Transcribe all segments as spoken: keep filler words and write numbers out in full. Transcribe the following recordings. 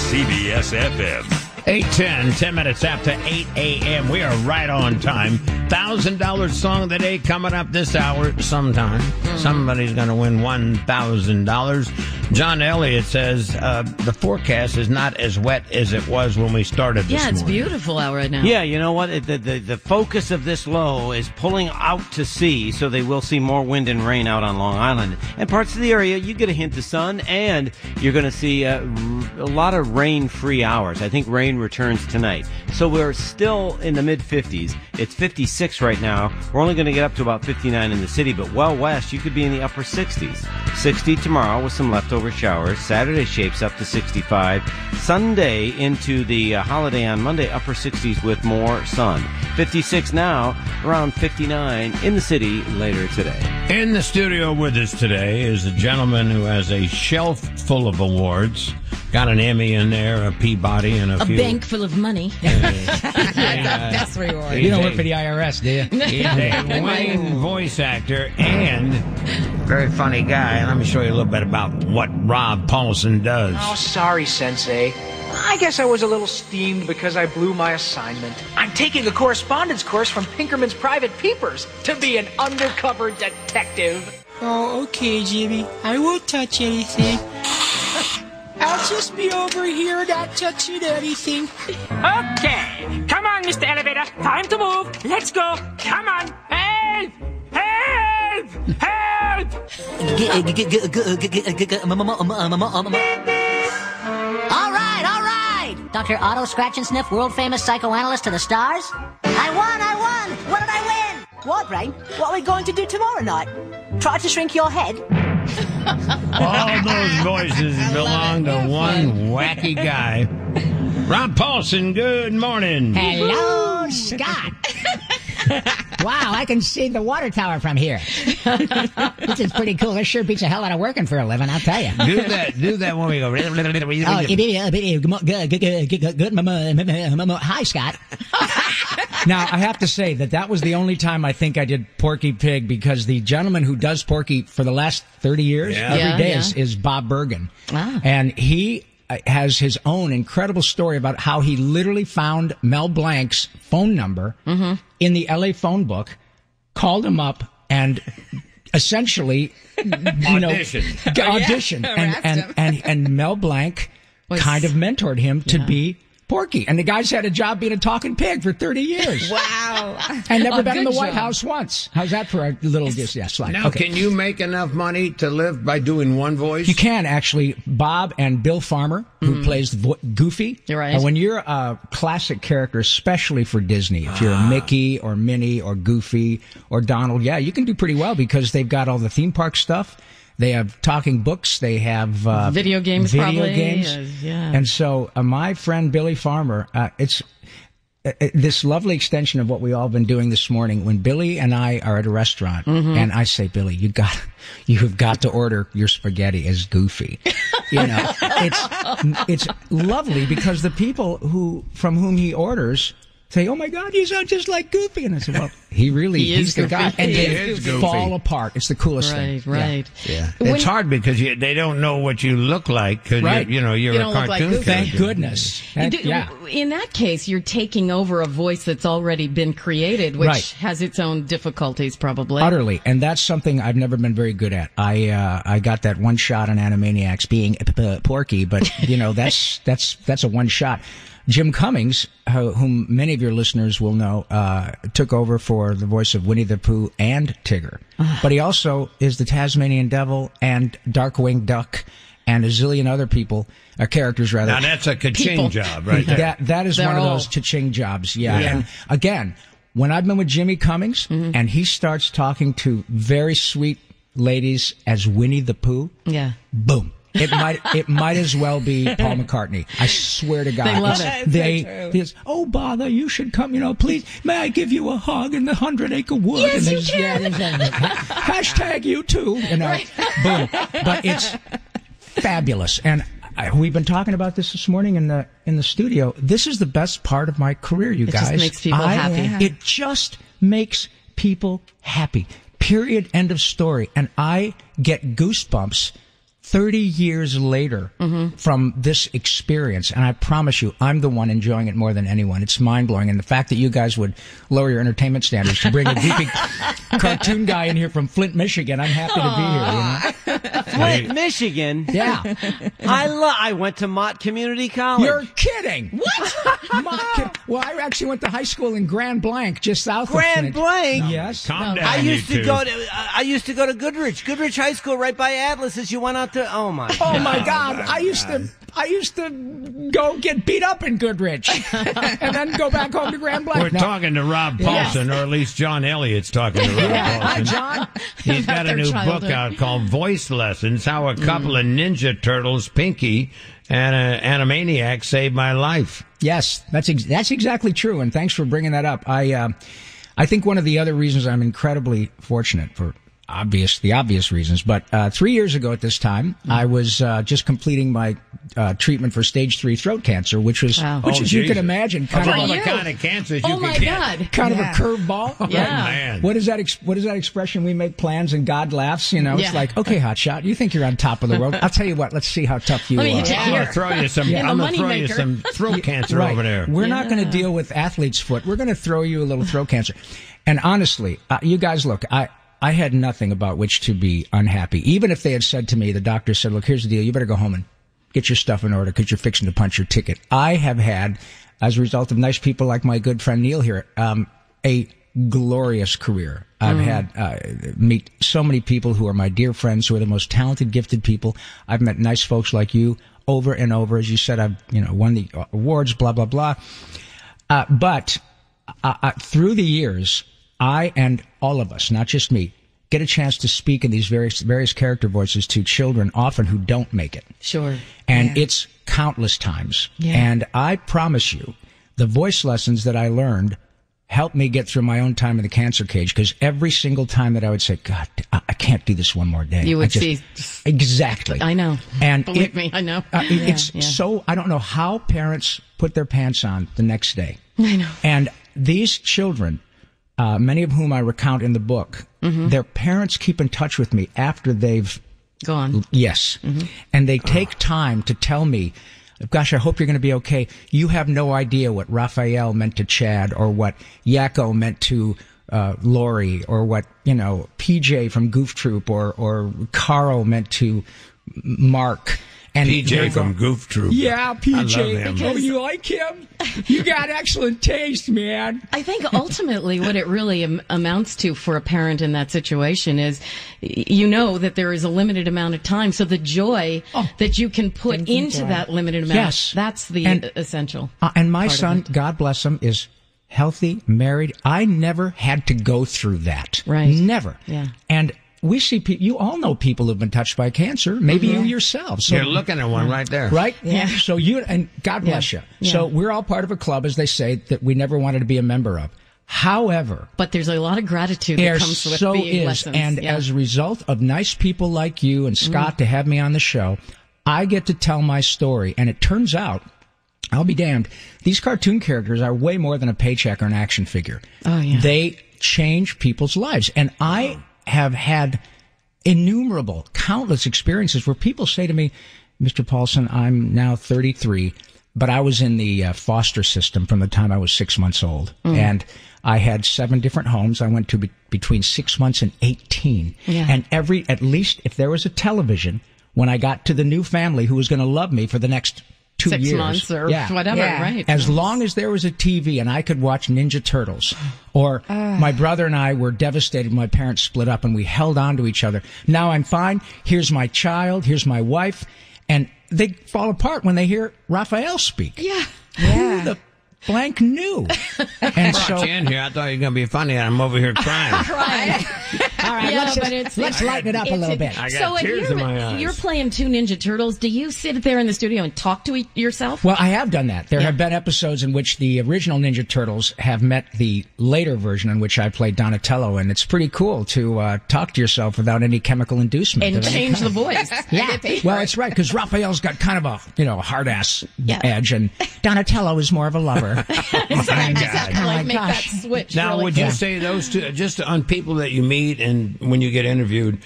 C B S F M. eight ten, ten minutes after eight a.m. We are right on time. one thousand dollars song of the day coming up this hour sometime. Somebody's going to win one thousand dollars. John Elliott says uh, the forecast is not as wet as it was when we started this Yeah, it's morning. beautiful out right now. Yeah, you know what? The, the the focus of this low is pulling out to sea, so they will see more wind and rain out on Long Island. And parts of the area, you get a hint of sun, and you're going to see uh, a lot of rain-free hours. I think rain returns tonight. So we're still in the mid-fifties. It's fifty-six right now. We're only going to get up to about fifty-nine in the city, but well west, you could be in the upper sixties. sixty tomorrow with some leftover showers. Saturday shapes up to sixty-five. Sunday into the uh, holiday on Monday, upper sixties with more sun. fifty-six now, around fifty-nine in the city later today. In the studio with us today is a gentleman who has a shelf full of awards. Got an Emmy in there, a Peabody, and a, A few. bank full of money. That's reward. You don't work for the I R S, do you? He's a winning voice actor and very funny guy. And let me show you a little bit about what Rob Paulson does. Oh, sorry, Sensei. I guess I was a little steamed because I blew my assignment. I'm taking a correspondence course from Pinkerman's Private Peepers to be an undercover detective. Oh, okay, Jimmy. I won't touch anything. I'll just be over here not touching anything. Okay. Come on, Mister Elevator. Time to move. Let's go. Come on. Help! Help! Help! All right, all right. Doctor Otto Scratch and Sniff, world-famous psychoanalyst to the stars. I won, I won. What did I win? What, Brain? What are we going to do tomorrow night? Try to shrink your head? All those voices belong to one wacky guy. Rob Paulson, good morning. Hello, Scott. Wow, I can see the water tower from here. This is pretty cool. This sure beats the hell out of working for a living, I'll tell you. Do that. Do that when we go. Oh, good, hi, Scott. Now, I have to say that that was the only time I think I did Porky Pig, because the gentleman who does Porky for the last thirty years, Yeah. every Yeah, day, yeah. is, is Bob Bergen. Ah. And he uh, has his own incredible story about how he literally found Mel Blanc's phone number in the L A phone book, called him up, and essentially, you know, Auditioned. auditioned. Yeah, and, harassed and, him. and, and Mel Blanc Was- kind of mentored him to Yeah. be Porky. And the guy's had a job being a talking pig for thirty years. Wow. And never A been in the good White job. House once. How's that for a little just yeah, slide? Now, Okay. can you make enough money to live by doing one voice? You can actually. Bob and Bill Farmer, who plays vo- Goofy. You're right. And when you're a classic character, especially for Disney, if you're a Mickey or Minnie or Goofy or Donald, yeah, you can do pretty well because they've got all the theme park stuff. They have talking books. They have uh, Video games, video probably. games. Uh, yeah. And so, uh, my friend Billy Farmer, uh, it's uh, uh, this lovely extension of what we all been doing this morning. When Billy and I are at a restaurant, and I say, Billy, you got, you have got to order your spaghetti as Goofy. You know, it's it's lovely because the people who from whom he orders say, "Oh my God, you sound just like Goofy," and I said, "Well, he really He he's is the Goofy. guy," and He they is Goofy. fall apart. It's the coolest Right, thing. right. Yeah. It's When- hard because you, they don't know what you look like because Right. you know you're You a don't look like cartoon Goofy. Thank character. goodness. You That- do- yeah. In that case, you're taking over a voice that's already been created, which Right. has its own difficulties, probably. Utterly, and that's something I've never been very good at. I uh, I got that one shot on Animaniacs being p- p- Porky, but you know that's that's that's a one shot. Jim Cummings, who, whom many of your listeners will know, uh, took over for the voice of Winnie the Pooh and Tigger, but he also is the Tasmanian Devil and Darkwing Duck and a zillion other people, uh, characters rather. Now that's a ka-ching People. job right there. That that is They're one of all- those cha-ching jobs, yeah. Yeah. And again, when I've been with Jimmy Cummings and he starts talking to very sweet ladies as Winnie the Pooh, Yeah. boom. It might it might as well be Paul McCartney. I swear to God. They love It's- it. They, That's so it's, oh bother, you should come. You know, please, may I give you a hug in the hundred acre wood? Yes, and you there's- yeah, can. there's a- hashtag you too. You know, boom. But it's fabulous, and I, we've been talking about this this morning in the in the studio. This is the best part of my career, you It guys. just makes people I- happy. It just makes people happy. Period. End of story. And I get goosebumps thirty years later Mm-hmm. from this experience, and I promise you, I'm the one enjoying it more than anyone. It's mind-blowing. And the fact that you guys would lower your entertainment standards to bring a goofy cartoon guy in here from Flint, Michigan, I'm happy to be here. You know? Flint, Michigan. Yeah. I lo- I went to Mott Community College. You're kidding. What? My, well, I actually went to high school in Grand Blanc, just south Grand of Flint. Blanc? Yes. Calm down, I used you to two. go to I used to go to Goodrich, Goodrich High School, right by Atlas. As you went out to, oh my, Oh God. my God! I used to, I used to go get beat up in Goodrich, and then go back home to Grand Blanc. We're No. talking to Rob Paulson, or at least John Elliott's talking to Rob Yeah. Hi, Paulson. John. He's got a their new childhood. book out called Voice Lessons, How a Couple of Ninja Turtles, Pinky, and an Animaniac Saved My Life. Yes, that's ex- that's exactly true, and thanks for bringing that up. I, uh, I think one of the other reasons I'm incredibly fortunate for. Obvious, the obvious reasons. But uh, three years ago at this time, Mm. I was uh, just completing my uh, treatment for stage three throat cancer, which was, Wow. which Oh, as you Jesus. can imagine, kind Of of all a, the you. kind of cancers you Oh could my get. God. kind Yeah. of a curveball. Yeah. Man. What is that? Ex- what is that expression? We make plans and God laughs. You know, it's Yeah. like, okay, hotshot, you think you're on top of the world. I'll tell you what. Let's see how tough you Let me are. hit you I'm here. gonna throw you some. Yeah. I'm The gonna throw you moneymaker. some throat cancer Right. over there. We're not going to deal with athlete's foot. We're going to throw you a little throat cancer. And honestly, uh, you guys, look, I. I had nothing about which to be unhappy. Even if they had said to me, the doctor said, look, here's the deal. You better go home and get your stuff in order because you're fixing to punch your ticket. I have had, as a result of nice people like my good friend Neil here, um, a glorious career. I've had, uh, meet so many people who are my dear friends, who are the most talented, gifted people. I've met nice folks like you over and over. As you said, I've, you know, won the awards, blah, blah, blah. Uh, but uh, uh, through the years, I and all of us, not just me, get a chance to speak in these various various character voices to children, often who don't make it. Sure. And it's countless times. Yeah. And I promise you, the voice lessons that I learned helped me get through my own time in the cancer cage, because every single time that I would say, God, I I can't do this one more day. You I would just- see. Exactly. I know. And Believe it- me, I know. Uh, it- it's Yeah. so, I don't know how parents put their pants on the next day. I know. And these children, uh, many of whom I recount in the book, Mm-hmm. their parents keep in touch with me after they've, Go on. yes, Mm-hmm. and they take time to tell me, gosh, I hope you're going to be okay. You have no idea what Raphael meant to Chad, or what Yakko meant to uh, Lori, or what, you know, P J from Goof Troop, or, or Carl meant to Mark. And P J they're from going, Goof Troop. yeah, P J. I love him. Oh, you like him? You got excellent taste, man. I think ultimately what it really am- amounts to for a parent in that situation is, y- you know that there is a limited amount of time. So the joy that you can put into that limited amount, Yes. that's the And- essential. Uh, and my part of son, it. God bless him, is healthy, married. I never had to go through that. Right. Never. Yeah. And we see people, you all know people who've been touched by cancer, maybe you yourself. So, You're looking at one right there. right? Yeah. So you, and God bless Yeah. you. So Yeah. we're all part of a club, as they say, that we never wanted to be a member of. However, But there's a lot of gratitude that there comes with so being is. lessons. And Yeah. as a result of nice people like you and Scott to have me on the show, I get to tell my story. And it turns out, I'll be damned, these cartoon characters are way more than a paycheck or an action figure. Oh, yeah. They change people's lives. And I have had innumerable, countless experiences where people say to me, Mister Paulson, I'm now thirty-three, but I was in the uh, foster system from the time I was six months old. Mm. And I had seven different homes. I went to be- between six months and eighteen. Yeah. And every, at least if there was a television, when I got to the new family who was going to love me for the next two Six years. months or Yeah. whatever, Yeah. right? As long as there was a T V and I could watch Ninja Turtles, or my brother and I were devastated when my parents split up and we held on to each other. Now I'm fine. Here's my child. Here's my wife. And they fall apart when they hear Raphael speak. Yeah. Who the blank knew? And Brought so, you in here. I thought you were going to be funny, and I'm over here crying. Right. all right, Yeah, let's, but just, it's- let's lighten it up a It's little bit. I got so if tears you're, in my eyes. you're playing two Ninja Turtles, do you sit there in the studio and talk to e- yourself? Well, I have done that. There Yeah. have been episodes in which the original Ninja Turtles have met the later version in which I played Donatello, and it's pretty cool to uh, talk to yourself without any chemical inducement. And of any change kind. the voice. Yeah, well, it's right, because Raphael's got kind of a, you know, hard ass Yeah. edge, and Donatello is more of a lover. Exactly. Oh, my like make gosh. that switch. Now, really would you quick. say those two, just on people that you meet and when you get interviewed,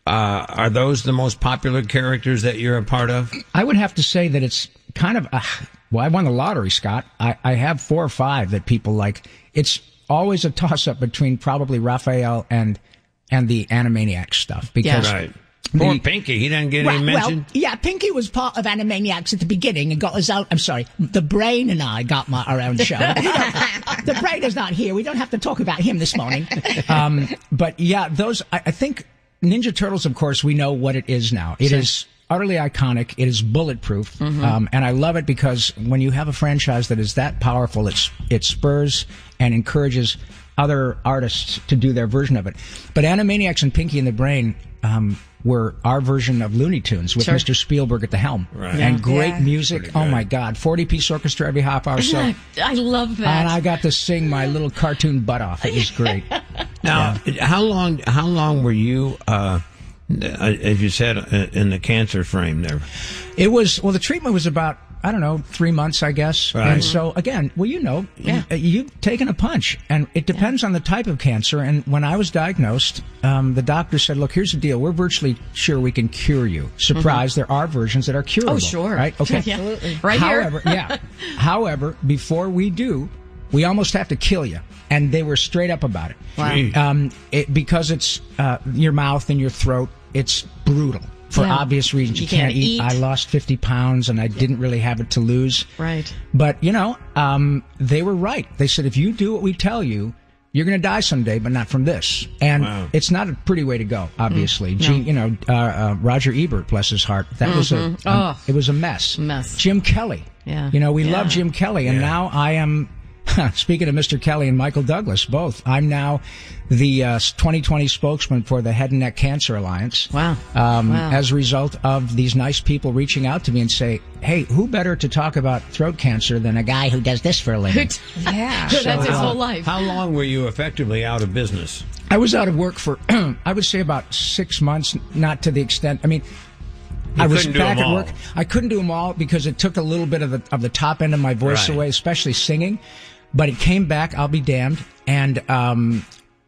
uh, are those the most popular characters that you're a part of? I would have to say that it's kind of, uh, well, I won the lottery, Scott. I, I have four or five that people like. It's always a toss-up between probably Raphael and and the Animaniacs stuff. Because yeah. Right. Poor the, Pinky, he didn't get well, any mention. Well, yeah, Pinky was part of Animaniacs at the beginning and got us out. I'm sorry, the Brain and I got my, our own show. The Brain is not here. We don't have to talk about him this morning. Um, but yeah, those, I, I think Ninja Turtles, of course, we know what it is now. It sure. is utterly iconic. It is bulletproof. Mm-hmm. Um, and I love it because when you have a franchise that is that powerful, it's, it spurs and encourages other artists to do their version of it. But Animaniacs and Pinky and the Brain, um, were our version of Looney Tunes with sure. Mister Spielberg at the helm. Right. Yeah. And great yeah. music. Oh my God. forty-piece orchestra every half hour. So I love that. And I got to sing my little cartoon butt off. It was great. Now, yeah. how long, how long were you, uh, as you said, in the cancer frame there? It was, well, the treatment was about, I don't know, three months, I guess. Right. And so, again, well, you know, yeah. you, you've taken a punch, and it depends yeah. on the type of cancer. And when I was diagnosed, um, the doctor said, look, here's the deal. We're virtually sure we can cure you. Surprise, mm-hmm. there are versions that are curable. Oh, sure. Right? Okay. Absolutely. Right However, here. yeah. However, before we do, we almost have to kill you. And they were straight up about it. Wow. Um, it because it's uh, your mouth and your throat, it's brutal. For yeah. obvious reasons. You, you can't, can't eat. eat. I lost fifty pounds and I didn't really have it to lose. Right. But, you know, um, they were right. They said, if you do what we tell you, you're going to die someday, but not from this. And wow. it's not a pretty way to go, obviously. Mm, no. Gene, you know, uh, uh, Roger Ebert, bless his heart, that mm-hmm. was a, a oh. it was a mess. Mess. Jim Kelly. Yeah. You know, we yeah. love Jim Kelly. And yeah. now I am, speaking of Mister Kelly and Michael Douglas, both, I'm now the uh, twenty twenty spokesman for the Head and Neck Cancer Alliance. Wow. Um, wow. As a result of these nice people reaching out to me and say, hey, who better to talk about throat cancer than a guy who does this for a living? yeah. So that's his whole life. How long were you effectively out of business? I was out of work for, I would say about six months, not to the extent, I mean, You I was back at all. work. I couldn't do them all because it took a little bit of the of the top end of my voice right. away, especially singing. But it came back. I'll be damned. And um,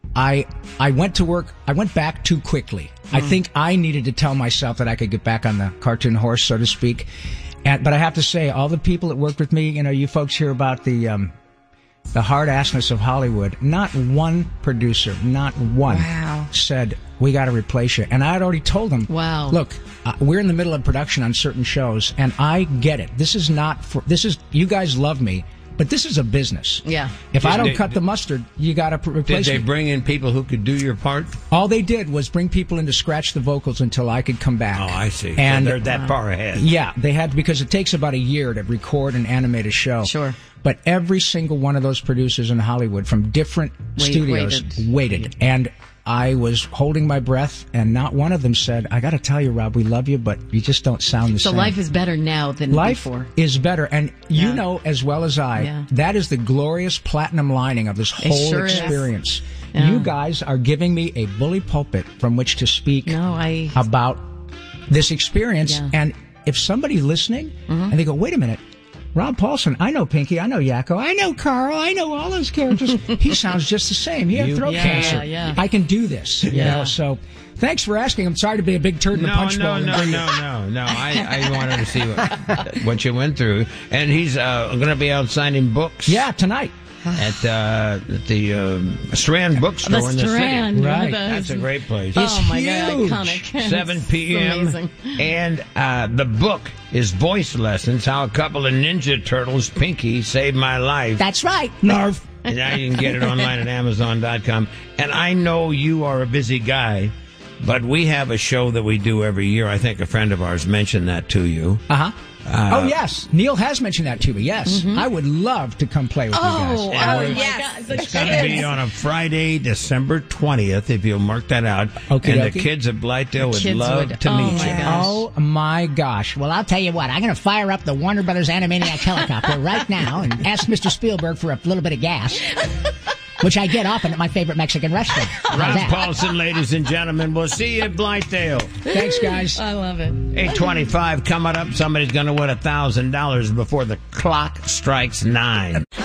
I I went to work. I went back too quickly. Mm. I think I needed to tell myself that I could get back on the cartoon horse, so to speak. And but I have to say, all the people that worked with me, you know, you folks hear about the um, the hard assness of Hollywood. Not one producer, not one, wow. said we got to replace you. And I had already told them, wow, look, uh, we're in the middle of production on certain shows, and I get it. This is not for this is you guys love me. But this is a business. Yeah. If I don't they, cut the mustard, you got to replace Did they me. bring in people who could do your part? All they did was bring people in to scratch the vocals until I could come back. Oh, I see. And so they're that wow. far ahead. Yeah, they had because it takes about a year to record and animate a show. Sure. But every single one of those producers in Hollywood from different Wait, studios waited. waited. And I was holding my breath, and not one of them said, I got to tell you, Rob, we love you, but you just don't sound the so same. So life is better now than life before. is better. And you yeah. know as well as I, yeah. that is the glorious platinum lining of this whole sure experience. Yeah. You guys are giving me a bully pulpit from which to speak no, I... about this experience. Yeah. And if somebody's listening, mm-hmm. and they go, wait a minute, Rob Paulsen, I know Pinky, I know Yakko, I know Carl, I know all those characters. He sounds just the same. He had You- throat yeah, cancer. yeah, yeah. I can do this. You Yeah. know, so thanks for asking. I'm sorry to be a big turd in the No, punch no, bowl. no, no, no, no. I, I wanted to see what, what you went through. And he's uh, going to be out signing books. Yeah, tonight. At, uh, at the um, Strand Bookstore The in the Strand, city. Right. That's a great place. Oh It's my huge. god, iconic. seven It's p.m. amazing. And uh, the book is Voice Lessons, How a Couple of Ninja Turtles, Pinky, Saved My Life. That's right. Narv. And now you can get it online at amazon dot com. And I know you are a busy guy, but we have a show that we do every year. I think a friend of ours mentioned that to you. Uh-huh. Uh, oh, yes. Neil has mentioned that to me. Yes. Mm-hmm. I would love to come play with Oh, you guys. oh, And my yes. God. It's going to be on a Friday, December twentieth, if you'll mark that out. Okie and dokie. the kids at Blythedale would Kids love would. to Oh, meet my you. gosh. Oh, my gosh. Well, I'll tell you what. I'm going to fire up the Warner Brothers Animaniac helicopter right now and ask Mister Spielberg for a little bit of gas, which I get often at my favorite Mexican restaurant. How's Rob that? Paulsen, ladies and gentlemen. We'll see you at Blythedale. Thanks, guys. I love it. eight twenty-five coming up. Somebody's going to win one thousand dollars before the clock strikes nine.